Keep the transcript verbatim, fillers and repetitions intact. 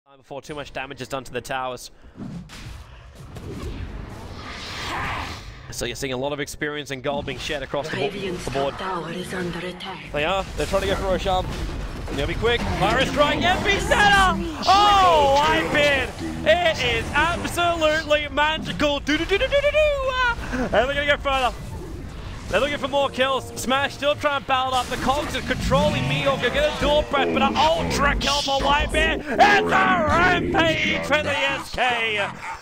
Before too much damage is done to the towers. So you're seeing a lot of experience and gold being shared across the, the board. Tower is under attack. They are. They're trying to go for Roshan. They'll be quick. Fire strike. Every center. Oh, whiteBeard. It is absolutely magical. Do do do do do do do. And they're gonna go further. They're looking for more kills. Smash still trying to battle up. The Cogs are controlling Meteor. Can get a dual breath, but an ultra kill for whiteBeard. It's a rampage for the S K.